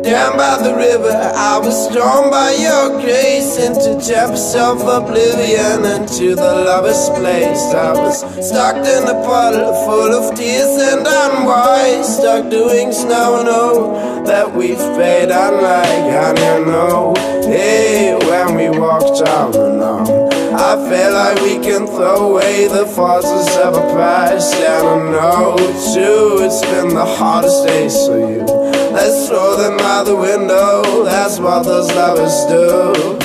Down by the river, I was drawn by your grace into depths of oblivion, into the lover's place. I was stuck in a puddle full of tears and unwise, stuck doing snow and oh, that we've paid unlike honey and oh. Hey, when we walked down and on, I felt like we can throw away the forces of a past. And I know too, it's been the hardest days for you. Let's throw them out the window, that's what those lovers do.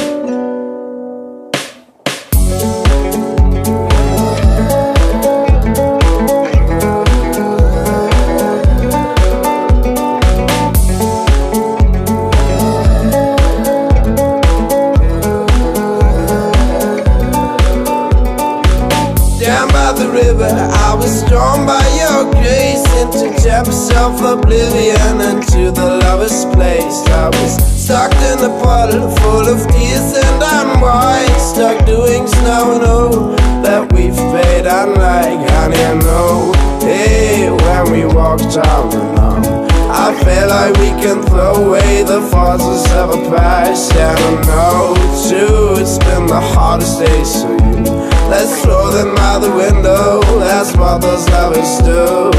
Down by the river, I was drawn by your grace into depths of oblivion, into the lover's place. I was stuck in a puddle full of tears and unwise, stuck doing snow and oh, that we've paid unlike honey and oh. Hey, when we walked down and on, I feel like we can throw away the forces of a past. And I know too, it's been the hardest days for you. Let's throw them out the window, that's what those lovers do.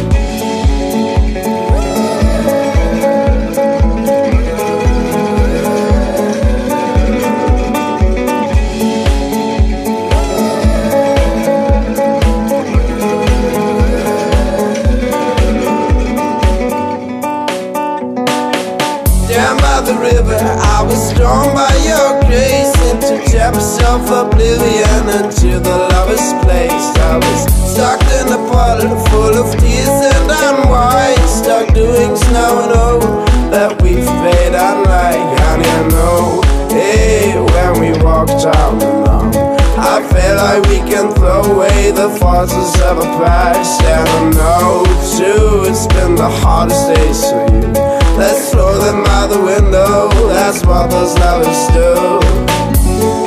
Down by the river, I was drawn by your grace into depths of oblivion, into the lover's place. I was stuck in a puddle full of tears and unwise, stuck doing snow and oh, that we've paid unlike honey and oh. Hey, when we walked down and on, I feel like we can throw away the forces of a past. And I know too, it's been the hardest days for you. Let's throw them out the window, that's what those lovers do.